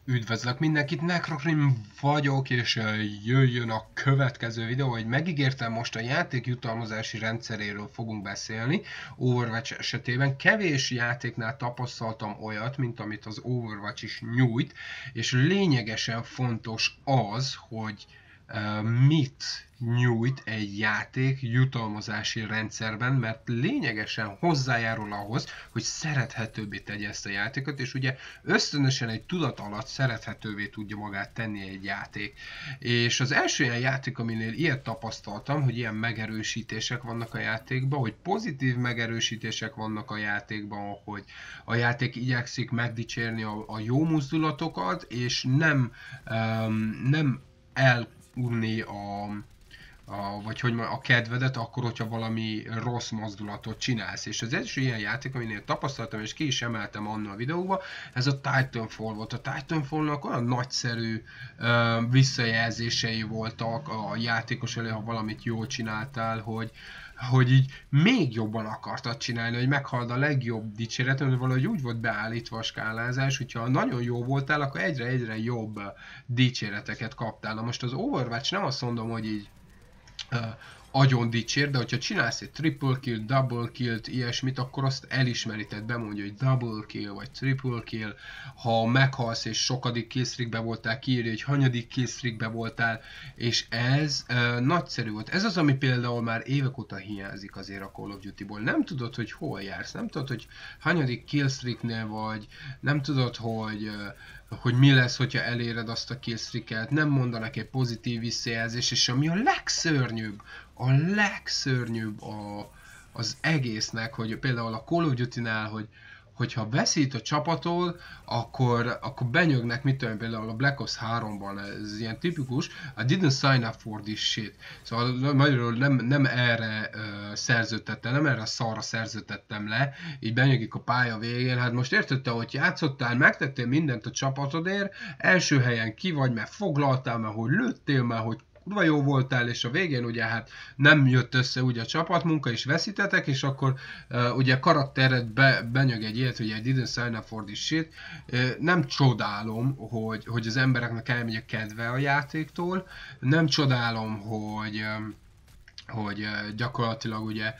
Üdvözlök mindenkit, Necrokrim vagyok, és jöjjön a következő videó, hogy megígértem, most a játék jutalmazási rendszeréről fogunk beszélni. Overwatch esetében kevés játéknál tapasztaltam olyat, mint amit az Overwatch is nyújt, és lényegesen fontos az, hogy mit nyújt egy játék jutalmazási rendszerben, mert lényegesen hozzájárul ahhoz, hogy szerethetőbbé tegye ezt a játékot, és ugye ösztönösen egy tudat alatt szerethetővé tudja magát tenni egy játék. És az első ilyen játék, aminél ilyet tapasztaltam, hogy ilyen megerősítések vannak a játékban, hogy pozitív megerősítések vannak a játékban, hogy a játék igyekszik megdicsérni a jó mozdulatokat, és nem elúrni vagy hogy a kedvedet, akkor, hogyha valami rossz mozdulatot csinálsz. És az első ilyen játék, aminél tapasztaltam, és ki is emeltem annól a videóba, ez a Titanfall volt. A Titanfallnak olyan nagyszerű visszajelzései voltak a játékos elé, ha valamit jól csináltál, hogy így még jobban akartad csinálni, hogy meghald a legjobb dicséret, mert valahogy úgy volt beállítva a skálázás, hogyha nagyon jó voltál, akkor egyre jobb dicséreteket kaptál. Na most az Overwatch nem azt mondom, hogy így agyon dicsér, de hogyha csinálsz egy triple kill, double kill-t, ilyesmit, akkor azt elismeri, tehát bemondja, hogy double kill vagy triple kill, ha meghalsz és sokadik killstreakbe voltál, kiírja, hogy hanyadik killstreakbe voltál, és ez nagyszerű volt. Ez az, ami például már évek óta hiányzik azért a Call of Duty-ból. Nem tudod, hogy hol jársz, nem tudod, hogy hanyadik killstreaknél vagy, nem tudod, hogy mi lesz, hogyha eléred azt a killstreaket, nem mondanak egy pozitív visszajelzés, és ami a legszörnyűbb az egésznek, hogy például a Call of Duty-nál, hogyha veszít a csapatod, akkor benyögnek, mit tudom, például a Black Ops 3-ban, ez ilyen tipikus, I didn't sign up for this shit. Szóval magyarul nem erre szerződtettem, nem erre a szarra szerződtettem le, így benyögik a pálya végén, hát most érted, hogy játszottál, megtettél mindent a csapatodért, első helyen ki vagy, mert foglaltál, mert hogy lőttél, mert hogy kurva jó voltál, és a végén ugye hát nem jött össze ugye a csapatmunka, és veszítetek, és akkor ugye a karaktered benyög egy ilyet, hogy I didn't sign up for this shit. Nem csodálom, hogy az embereknek elmegy a kedve a játéktól, nem csodálom, hogy gyakorlatilag ugye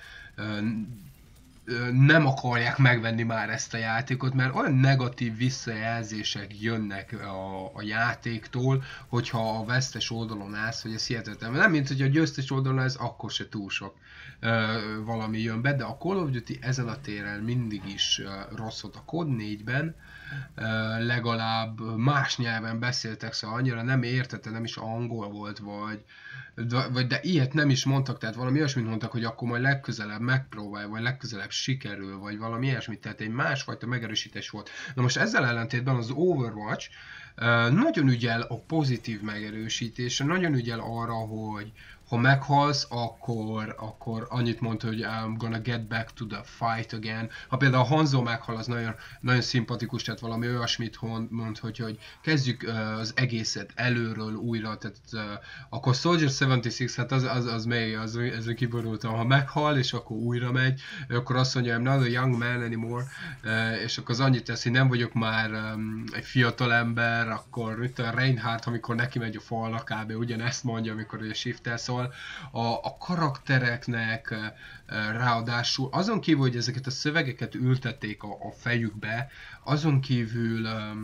nem akarják megvenni már ezt a játékot, mert olyan negatív visszajelzések jönnek a játéktól, hogyha a vesztes oldalon állsz, hogy ez hihetetlen. Nem, mint hogy a győztes oldalon állsz, akkor se túl sok valami jön be, de a Call of Duty ezen a téren mindig is rossz volt. A COD 4-ben legalább más nyelven beszéltek, szóval annyira nem értette, nem is angol volt, de ilyet nem is mondtak, tehát valami olyasmit mondtak, hogy akkor majd legközelebb megpróbálj, vagy legközelebb sikerül, vagy valami ilyesmit, tehát egy másfajta megerősítés volt. Na most ezzel ellentétben az Overwatch nagyon ügyel a pozitív megerősítésre, nagyon ügyel arra, hogy ha meghalsz, akkor annyit mond, hogy I'm gonna get back to the fight again. Ha például a Hanzo meghal, az nagyon, nagyon szimpatikus, tehát valami olyasmit mond, hogy kezdjük az egészet előről újra, tehát akkor Soldier 76, hát az mély, ezen kiborultam, ha meghal, és akkor újra megy, akkor azt mondja, I'm not a young man anymore, és akkor az annyit tesz, hogy nem vagyok már egy fiatal ember, akkor mit a Reinhardt, amikor neki megy a falnak, kb. Ugyanezt mondja, amikor ugye shift-tel szól. A karaktereknek ráadásul, azon kívül, hogy ezeket a szövegeket ültették a fejükbe, azon kívül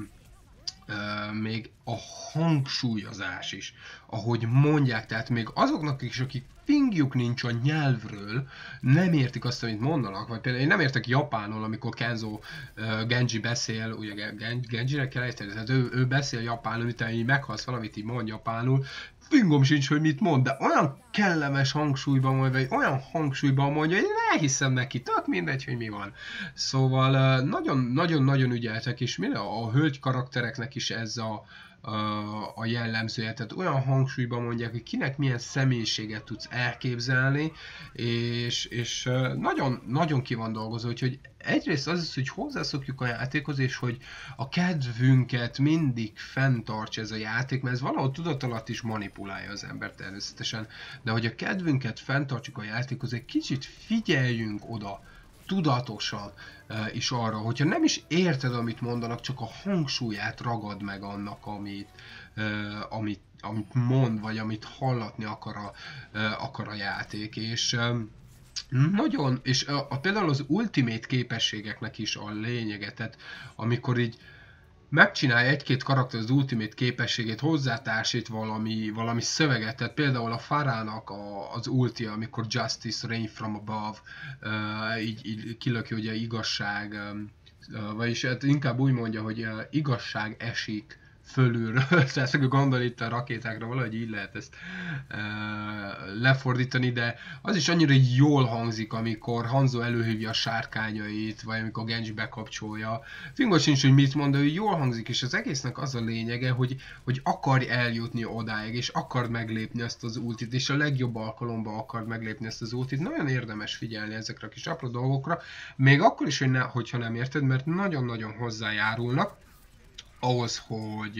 még a hangsúlyozás is, ahogy mondják, tehát még azoknak is, akik fingjuk nincs a nyelvről, nem értik azt, amit mondanak, vagy például én nem értek japánul, amikor Genji beszél, ugye Genjinek kell ejteni, tehát ő beszél japánul, utána így meghalsz valamit, így mond japánul, fingom sincs, hogy mit mond, de olyan kellemes hangsúlyban mondja, vagy olyan hangsúlyban mondja, hogy elhiszem neki, tök mindegy, hogy mi van. Szóval nagyon-nagyon ügyeltek, és a hölgy karaktereknek is ez a jellemzője, tehát olyan hangsúlyban mondják, hogy kinek milyen személyiséget tudsz elképzelni, és nagyon ki van dolgozó, hogy egyrészt az, hogy hozzászokjuk a játékhoz, és hogy a kedvünket mindig fenntartsa ez a játék, mert ez valahol tudatalatt is manipulálja az ember természetesen, de hogy a kedvünket fenntartjuk a játékhoz, egy kicsit figyeljünk oda, tudatosan is arra, hogyha nem is érted, amit mondanak, csak a hangsúlyát ragad meg annak, amit mond, vagy amit hallatni akar a játék, és nagyon, és például az ultimate képességeknek is a lényege, tehát amikor így megcsinálja egy-két karakter az ultimate képességét, hozzátársít valami szöveget, tehát például a Pharahnak az ultia, amikor Justice Rain from Above, így kilöki ugye igazság, vagyis hát inkább úgy mondja, hogy igazság esik fölülről, tehát gondol itt a rakétákra, valahogy így lehet ezt lefordítani, de az is annyira jól hangzik, amikor Hanzo előhívja a sárkányait, vagy amikor Genji bekapcsolja. Fingom sincs, hogy mit mond, de ő jól hangzik, és az egésznek az a lényege, hogy akarj eljutni odáig, és akard meglépni ezt az ultit, és a legjobb alkalommal akard meglépni ezt az ultit. Nagyon érdemes figyelni ezekre a kis apró dolgokra, még akkor is, hogyha nem érted, mert nagyon-nagyon hozzájárulnak ahhoz, hogy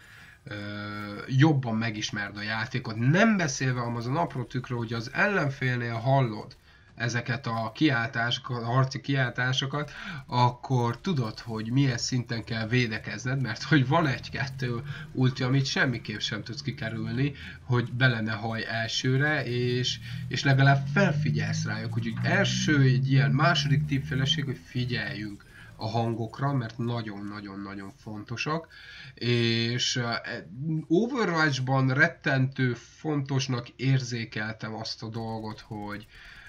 jobban megismerd a játékot. Nem beszélve azon apró tükről, hogy az ellenfélnél hallod ezeket a kiáltásokat, a harci kiáltásokat, akkor tudod, hogy milyen szinten kell védekezned, mert hogy van egy-kettő ulti, amit semmiképp sem tudsz kikerülni, hogy bele ne haj elsőre, és legalább felfigyelsz rájuk, hogy első egy ilyen második tippféleség, hogy figyeljünk a hangokra, mert nagyon-nagyon-nagyon fontosak, és Overwatch-ban rettentő fontosnak érzékeltem azt a dolgot, hogy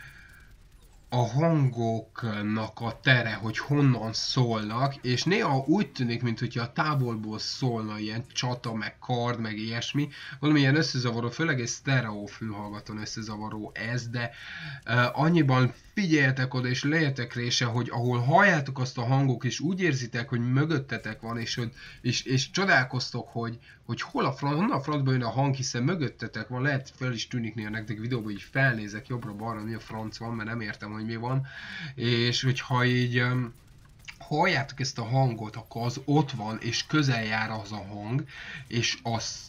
a hangoknak a tere, hogy honnan szólnak, és néha úgy tűnik, mintha a távolból szólna ilyen csata, meg kard, meg ilyesmi, valamilyen összezavaró, főleg egy sztereó fülhallgatón összezavaró ez, de annyiban figyeljetek oda, és legyetek része, hogy ahol halljátok azt a hangok, és úgy érzitek, hogy mögöttetek van, és csodálkoztok, hogy honnan a francba jön a hang, hiszen mögöttetek van, lehet fel is tűnik néha nektek videóban, hogy felnézek jobbra-balra, mi a franc van, mert nem értem, hogy mi van, és hogyha így halljátok ezt a hangot, akkor az ott van, és közel jár az a hang, és az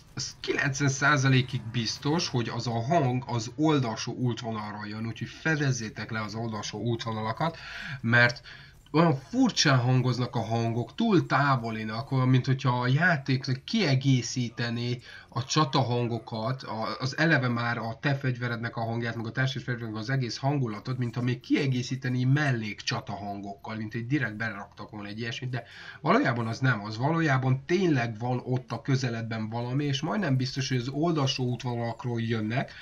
90%-ig biztos, hogy az a hang az oldalsó útvonalra jön, úgyhogy fedezzétek le az oldalsó útvonalakat, mert olyan furcsán hangoznak a hangok, túl távolinak, olyan, mint hogyha a játéknak kiegészítené a csatahangokat, az eleve már a te fegyverednek a hangját, meg a társas fegyverednek az egész hangulatot, mint ha még kiegészíteni mellék csatahangokkal, mint egy direkt beraktak volna egy ilyesmit, de valójában az nem az. Valójában tényleg van ott a közeledben valami, és majdnem biztos, hogy az oldalsó útvonalakról jönnek,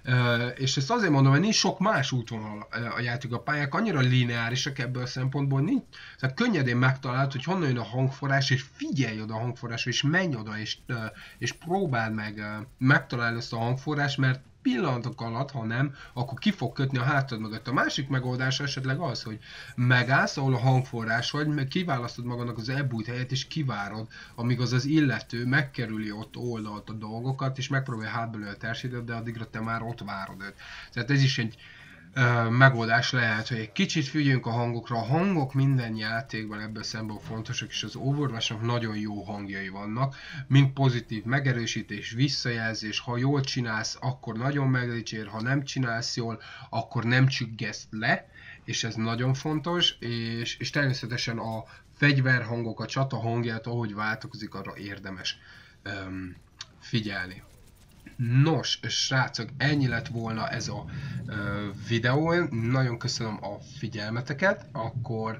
és ezt azért mondom, hogy nincs sok más útvonal a játék, a pályák annyira lineárisak ebből a szempontból, nincs, tehát könnyedén megtalálod, hogy honnan jön a hangforrás, és figyelj oda a hangforrásra, és menj oda, és próbáld meg megtalálni ezt a hangforrást, mert pillanatok alatt, ha nem, akkor ki fog kötni a hátad mögött. A másik megoldás esetleg az, hogy megállsz, ahol a hangforrás vagy, kiválasztod magadnak az elbújt helyet, és kivárod, amíg az illető megkerüli ott oldalt a dolgokat, és megpróbálja hátbelőle a társadalmat, de addigra te már ott várod őt. Tehát ez is egy megoldás lehet, hogy egy kicsit figyeljünk a hangokra. A hangok minden játékban ebből szemben fontosak, és az Overwatch-nak nagyon jó hangjai vannak, mind pozitív megerősítés, visszajelzés, ha jól csinálsz, akkor nagyon megdicsér, ha nem csinálsz jól, akkor nem csüggeszt le, és ez nagyon fontos, és természetesen a fegyverhangok, a csata hangját, ahogy változik, arra érdemes figyelni. Nos, srácok, ennyi lett volna ez a videó. Nagyon köszönöm a figyelmeteket. Akkor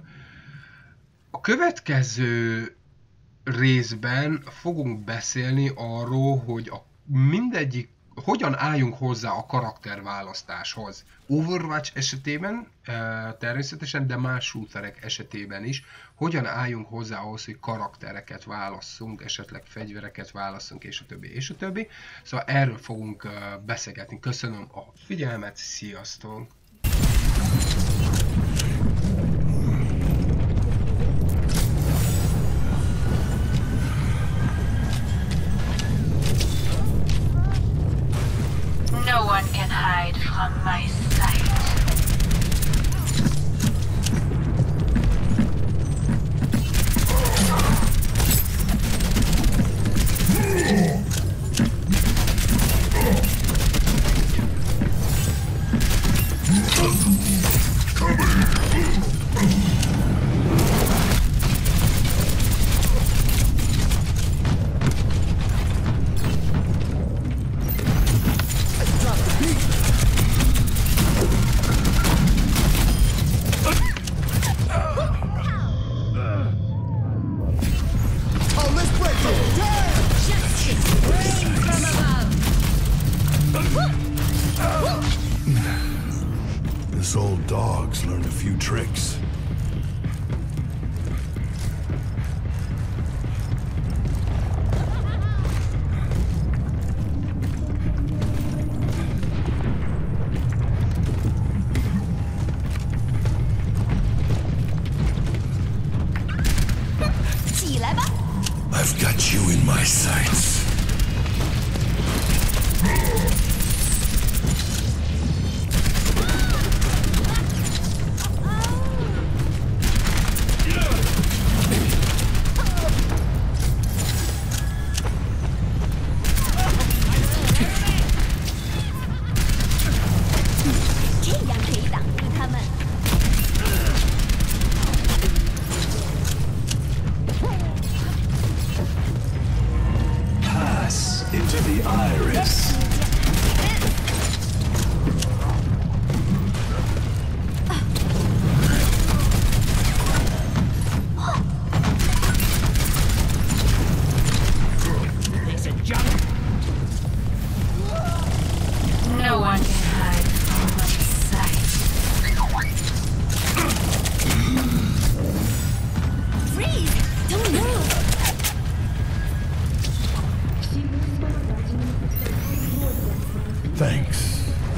a következő részben fogunk beszélni arról, hogy mindegyik hogyan álljunk hozzá a karakterválasztáshoz. Overwatch esetében természetesen, de más shooterek esetében is, hogyan álljunk hozzá ahhoz, hogy karaktereket válasszunk, esetleg fegyvereket válasszunk, és a többi, és a többi. Szóval erről fogunk beszélgetni. Köszönöm a figyelmet, sziasztok! No one can hide from my sight. 起来吧。 I've got you in my sights. Pass into the iris. No one can hide from my sight. Freeze! Don't move! Thanks.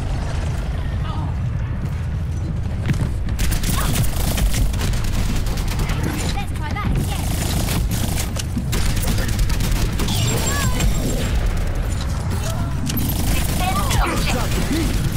Let's try that again. Defend objective.